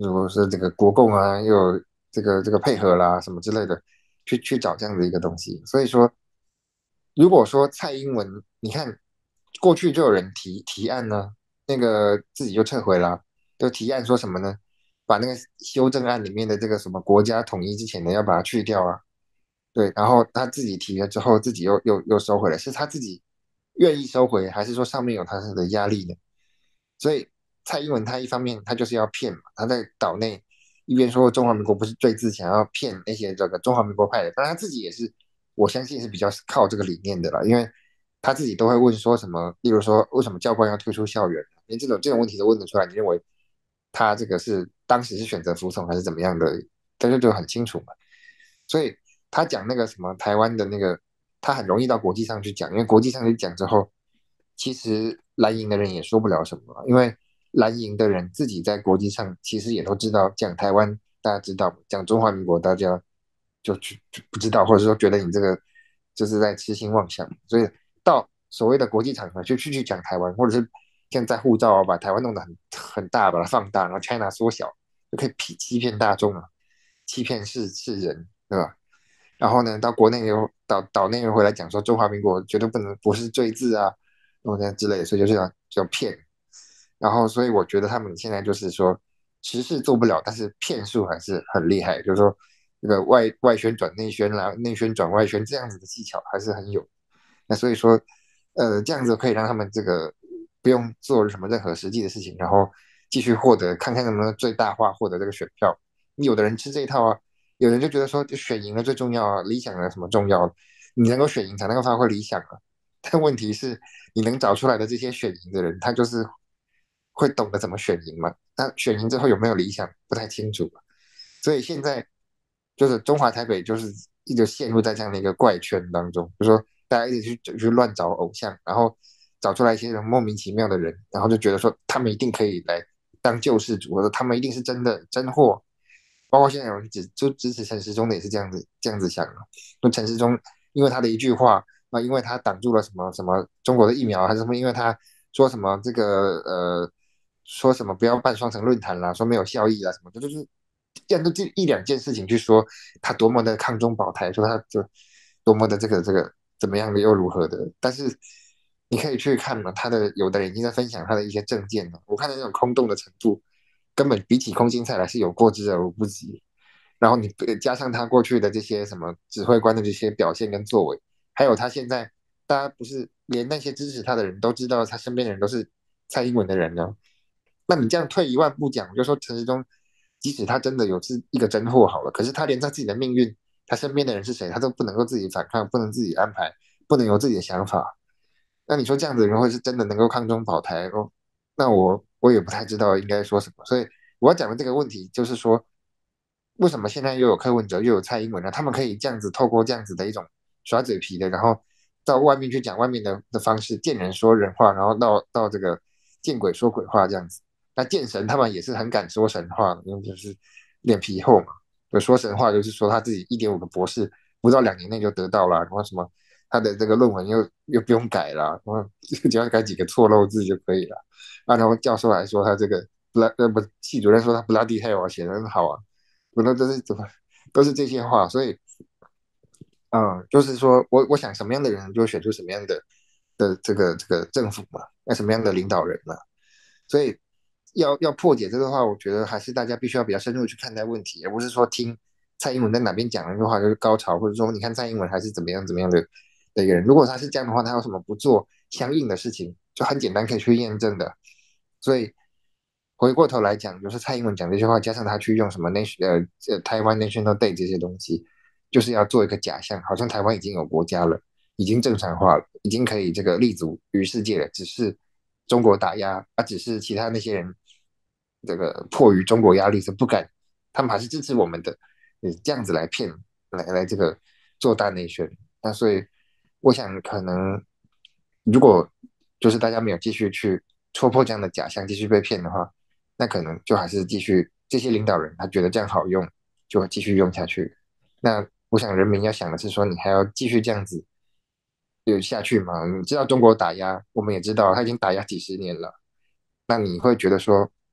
如果是这个国共啊，又有这个这个配合啦什么之类的，去去找这样的一个东西。所以说，如果说蔡英文，你看过去就有人提提案呢，那个自己就撤回了，就提案说什么呢？把那个修正案里面的这个什么国家统一之前呢，要把它去掉啊。对，然后他自己提了之后，自己又又又收回来，是他自己愿意收回，还是说上面有他的压力呢？所以蔡英文他一方面他就是要骗嘛，他在岛内一边说中华民国不是最自想要骗那些这个中华民国派的，但他自己也是，我相信是比较靠这个理念的啦，因为他自己都会问说什么，例如说为什么教官要退出校园，连这种这种问题都问得出来，你认为他这个是当时是选择服从还是怎么样的？这就就很清楚嘛。所以他讲那个什么台湾的那个，他很容易到国际上去讲，因为国际上去讲之后，其实蓝营的人也说不了什么，因为蓝营的人自己在国际上其实也都知道，讲台湾大家知道，讲中华民国大家就就就不知道，或者说觉得你这个就是在痴心妄想，所以到所谓的国际场合就去去讲台湾，或者是现在护照啊把台湾弄得很很大，把它放大，然后 China 缩小，就可以欺欺骗大众啊，欺骗世世人，对吧？然后呢，到国内又岛岛内又回来讲说中华民国绝对不能不是罪字啊，然后这样之类的，所以就是要要骗。然后所以我觉得他们现在就是说实事做不了，但是骗术还是很厉害，就是说这个外外宣转内宣啦，内宣转外宣这样子的技巧还是很有。那所以说，呃，这样子可以让他们这个不用做什么任何实际的事情，然后继续获得看看能不能最大化获得这个选票。有的人吃这一套啊，有人就觉得说，就选赢了最重要啊，理想的什么重要？你能够选赢才能够发挥理想啊。但问题是，你能找出来的这些选赢的人，他就是会懂得怎么选赢嘛？那选赢之后有没有理想，不太清楚。所以现在就是中华台北就是一直陷入在这样的一个怪圈当中，就说大家一直去去乱找偶像，然后找出来一些人莫名其妙的人，然后就觉得说他们一定可以来当救世主，或者他们一定是真的真货。包括现在有人支就支持陈时中的也是这样子这样子想的，说陈时中因为他的一句话，那因为他挡住了什么什么中国的疫苗，还是什么，因为他说什么这个呃说什么不要办双城论坛啦，说没有效益啦什么的，就是这样都这一两件事情去说他多么的抗中保台，说他就多么的这个这个怎么样的又如何的，但是你可以去看嘛，他的有的人已经在分享他的一些政见了，我看的那种空洞的程度，根本比起空心菜来是有过之而无不及。然后你加上他过去的这些什么指挥官的这些表现跟作为，还有他现在大家不是连那些支持他的人都知道他身边的人都是蔡英文的人呢？那你这样退一万步讲，就说陈时中即使他真的有是一个真货好了，可是他连他自己的命运，他身边的人是谁，他都不能够自己反抗，不能自己安排，不能有自己的想法。那你说这样子的人会是真的能够抗中保台哦？那我我也不太知道应该说什么。所以我要讲的这个问题就是说，为什么现在又有柯文哲又有蔡英文呢？他们可以这样子透过这样子的一种耍嘴皮的，然后到外面去讲外面的的方式，见人说人话，然后到到这个见鬼说鬼话这样子。那见神他们也是很敢说神话的，因为就是脸皮厚嘛。有说神话就是说他自己一点五个博士不到两年内就得到了，然后什么他的这个论文又又不用改了，然后只要改几个错漏字就可以了。啊，然后教授还说他这个不拉呃不系主任说他 bloody hell 写的很好啊，不都都是怎么都是这些话，所以嗯，就是说我我想什么样的人就会选出什么样的的这个这个政府嘛，那什么样的领导人嘛，所以要要破解这个话，我觉得还是大家必须要比较深入去看待问题，而不是说听蔡英文在哪边讲了一句话就是高潮，或者说你看蔡英文还是怎么样怎么样的的一个人。如果他是这样的话，他有什么不做相应的事情，就很简单可以去验证的。所以回过头来讲，就是蔡英文讲这句话，加上他去用什么 nation 呃呃台湾 National Day 这些东西，就是要做一个假象，好像台湾已经有国家了，已经正常化了，已经可以这个立足于世界了，只是中国打压，啊，只是其他那些人这个迫于中国压力是不敢，他们还是支持我们的，这样子来骗，来来这个做大内宣。那所以我想可能如果就是大家没有继续去戳破这样的假象，继续被骗的话，那可能就还是继续这些领导人他觉得这样好用，就会继续用下去。那我想人民要想的是说，你还要继续这样子有下去吗？你知道中国打压，我们也知道他已经打压几十年了。那你会觉得说，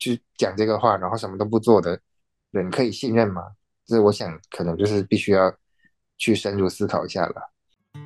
去讲这个话，然后什么都不做的人可以信任吗？这我想可能就是必须要去深入思考一下了。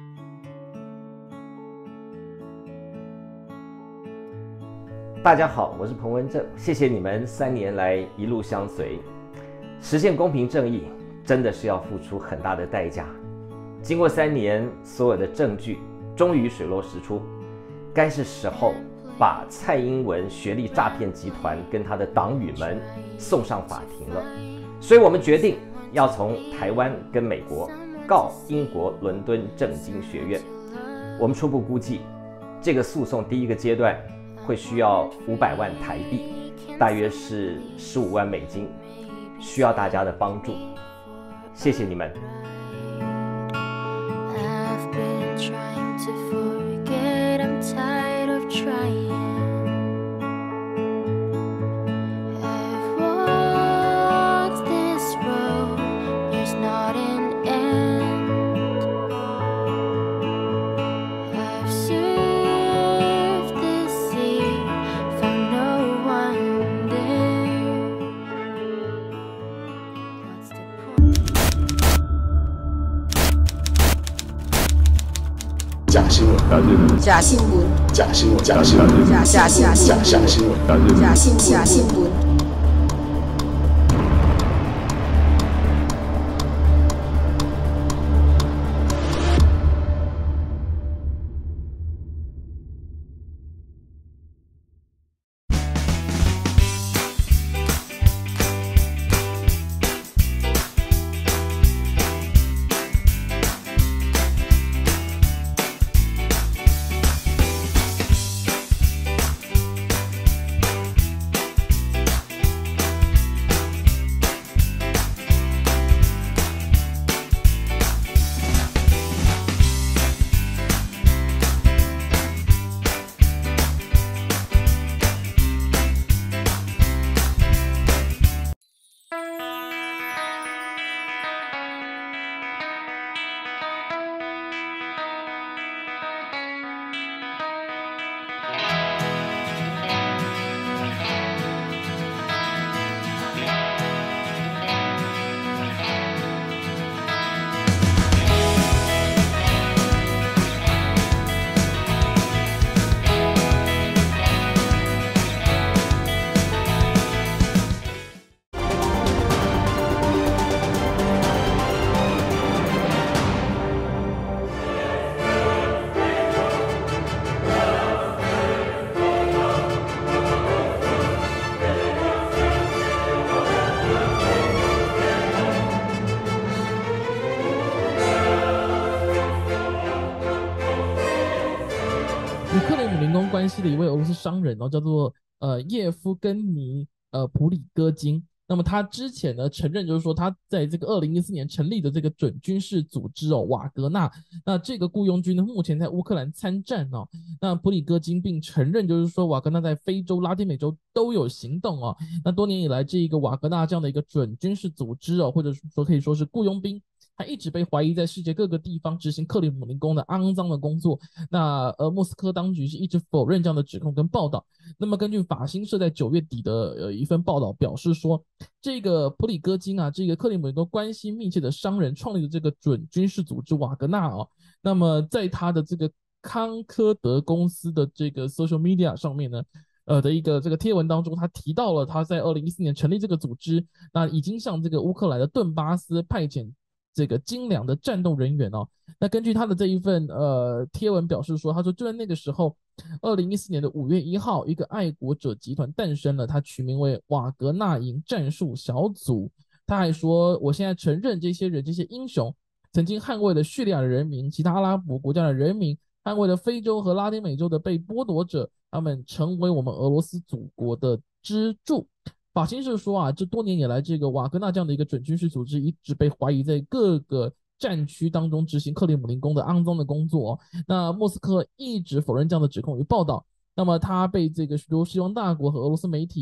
大家好，我是彭文正，谢谢你们三年来一路相随。实现公平正义真的是要付出很大的代价。经过三年，所有的证据终于水落石出，该是时候把蔡英文学历诈骗集团跟他的党羽们送上法庭了。所以我们决定要从台湾跟美国告英国伦敦政经学院。我们初步估计，这个诉讼第一个阶段会需要五百万台币，大约是十五万美金，需要大家的帮助，谢谢你们。 假新闻，假新闻，假新闻，假新闻，假新闻，假新闻，假新闻，假新闻，假新闻。 与克里姆林宫关系的一位俄罗斯商人哦，叫做呃叶夫根尼呃普里戈金。那么他之前呢承认，就是说他在这个二零一四年成立的这个准军事组织哦瓦格纳，那这个雇佣军呢目前在乌克兰参战哦。那普里戈金并承认，就是说瓦格纳在非洲、拉丁美洲都有行动哦。那多年以来，这个瓦格纳这样的一个准军事组织哦，或者说可以说是雇佣兵，他一直被怀疑在世界各个地方执行克里姆林宫的肮脏的工作。那呃，莫斯科当局是一直否认这样的指控跟报道。那么根据法新社在九月底的呃一份报道表示说，这个普里戈金啊，这个克里姆林宫关系密切的商人创立的这个准军事组织瓦格纳哦，那么在他的这个康科德公司的这个 social media 上面呢，呃的一个这个贴文当中，他提到了他在二零一四年成立这个组织，那已经向这个乌克兰的顿巴斯派遣这个精良的战斗人员哦。那根据他的这一份呃贴文表示说，他说就在那个时候，二零一四年的五月一号，一个爱国者集团诞生了，他取名为瓦格纳营战术小组。他还说，我现在承认这些人这些英雄曾经捍卫了叙利亚的人民、其他阿拉伯国家的人民，捍卫了非洲和拉丁美洲的被剥夺者，他们成为我们俄罗斯祖国的支柱。法新社说啊，这多年以来，这个瓦格纳这样的一个准军事组织一直被怀疑在各个战区当中执行克里姆林宫的肮脏的工作哦。那莫斯科一直否认这样的指控与报道。那么他被这个许多西方大国和俄罗斯媒体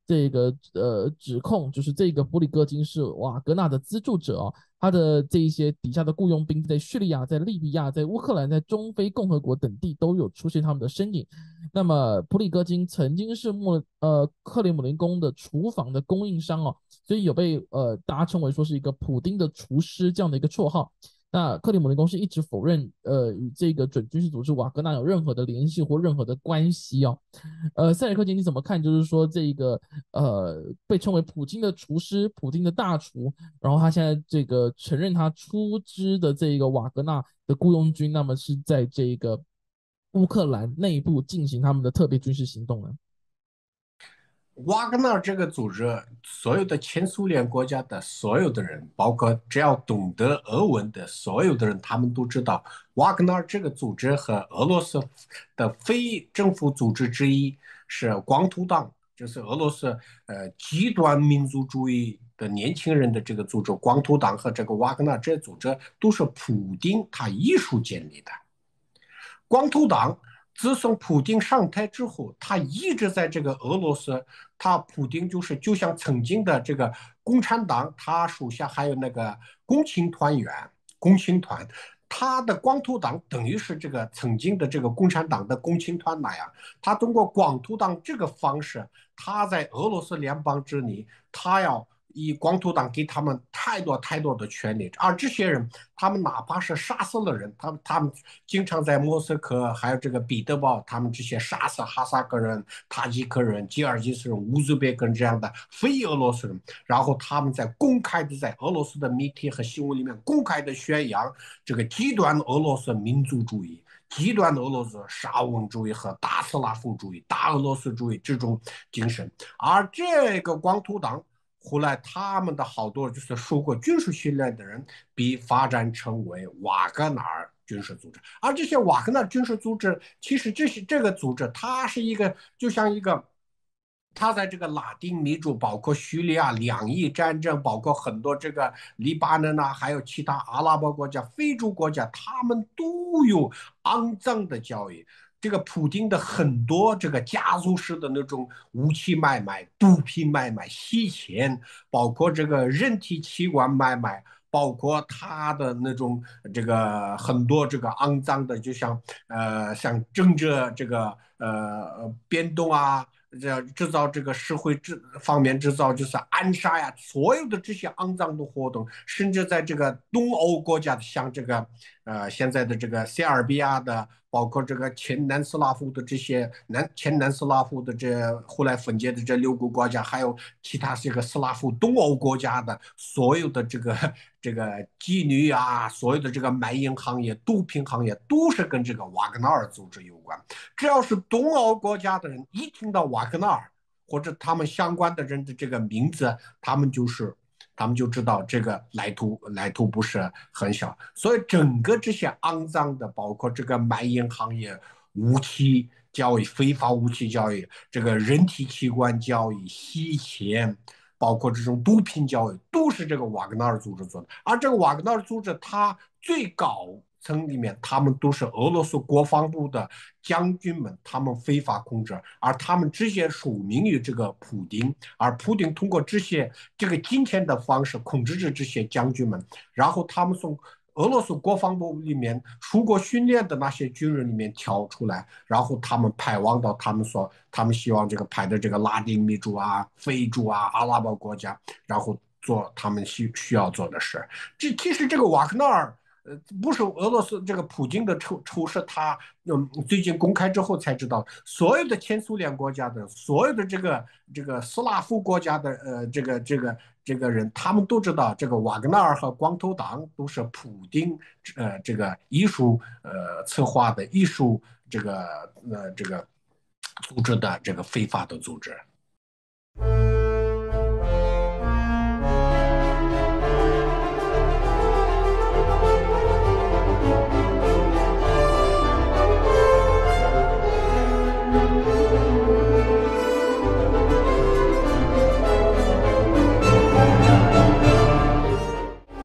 这个呃指控，就是这个普里戈金是瓦格纳的资助者哦，他的这一些底下的雇佣兵在叙利亚、在利比亚、在乌克兰、在中非共和国等地都有出现他们的身影。那么普里戈金曾经是莫呃克里姆林宫的厨房的供应商哦，所以有被呃大家称为说是一个普丁的厨师这样的一个绰号。那克里姆林宫是一直否认呃与这个准军事组织瓦格纳有任何的联系或任何的关系哦。呃，塞尔克杰你怎么看？就是说这个呃被称为普京的厨师、普京的大厨，然后他现在这个承认他出资的这个瓦格纳的雇佣军，那么是在这个乌克兰内部进行他们的特别军事行动呢？ 瓦格纳这个组织，所有的前苏联国家的所有的人，包括只要懂得俄文的所有的人，他们都知道，瓦格纳这个组织和俄罗斯的非政府组织之一是光头党，就是俄罗斯呃极端民族主义的年轻人的这个组织。光头党和这个瓦格纳这组织都是普丁他一手建立的。光头党自从普丁上台之后，他一直在这个俄罗斯，他普丁就是就像曾经的这个共产党，他属下还有那个共青团员、共青团，他的光头党等于是这个曾经的这个共产党的共青团那样，他通过光头党这个方式，他在俄罗斯联邦之内，他要以光头党给他们太多太多的权利，而这些人，他们哪怕是杀死了人，他们他们经常在莫斯科还有这个彼得堡，他们这些杀死哈萨克人、塔吉克人、吉尔吉斯人、乌兹别克人这样的非俄罗斯人，然后他们在公开的在俄罗斯的媒体和新闻里面公开的宣扬这个极端俄罗斯民族主义。极端俄罗斯沙文主义和大斯拉夫主义、大俄罗斯主义这种精神，而这个光头党后来他们的好多就是受过军事训练的人，被发展成为瓦格纳尔军事组织。而这些瓦格纳军事组织，其实这是这个组织，它是一个就像一个。他在这个拉丁美洲，包括叙利亚两伊战争，包括很多这个黎巴嫩啊，还有其他阿拉伯国家、非洲国家，他们都有肮脏的交易。这个普京的很多这个家族式的那种武器买卖、毒品买卖、洗钱，包括这个人体器官买卖，包括他的那种这个很多这个肮脏的，就像呃像政治这个呃变动啊。这制造这个社会制方面制造就是暗杀呀，所有的这些肮脏的活动，甚至在这个东欧国家，像这个呃现在的这个塞尔比亚的，包括这个前南斯拉夫的这些南前南斯拉夫的这后来分解的这六个国家，还有其他这个斯拉夫东欧国家的所有的这个这个妓女啊，所有的这个卖淫行业、毒品行业，都是跟这个瓦格纳尔组织有关。只要是东欧国家的人，一听到瓦格纳尔或者他们相关的人的这个名字，他们就是他们就知道这个来头来头不是很小。所以整个这些肮脏的，包括这个卖淫行业、武器交易、非法武器交易、这个人体器官交易、洗钱。包括这种毒品交易，都是这个瓦格纳尔组织做的。而这个瓦格纳尔组织，它最高层里面，他们都是俄罗斯国防部的将军们，他们非法控制，而他们直接属名于这个普丁，而普丁通过这些这个金钱的方式控制着这些将军们，然后他们从俄罗斯国防部里面出国训练的那些军人里面挑出来，然后他们派往到他们所他们希望这个派的这个拉丁美洲啊、非洲啊、阿拉伯国家，然后做他们需需要做的事。这其实这个瓦格纳尔。呃，不是俄罗斯这个普京的仇仇视他，嗯，最近公开之后才知道，所有的前苏联国家的，所有的这个这个斯拉夫国家的，呃，这个这个这个人，他们都知道，这个瓦格纳尔和光头党都是普京，呃，这个艺术呃策划的艺术这个呃这个组织的这个非法的组织。